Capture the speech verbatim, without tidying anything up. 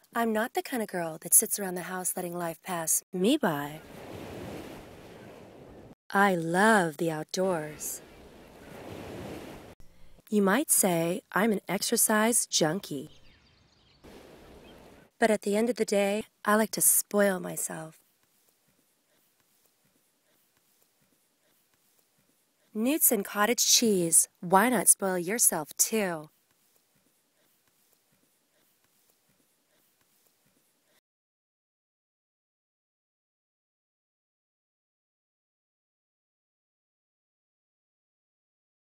I'm not the kind of girl that sits around the house letting life pass me by. I love the outdoors. You might say I'm an exercise junkie. But at the end of the day, I like to spoil myself. Knudsen cottage cheese. Why not spoil yourself too?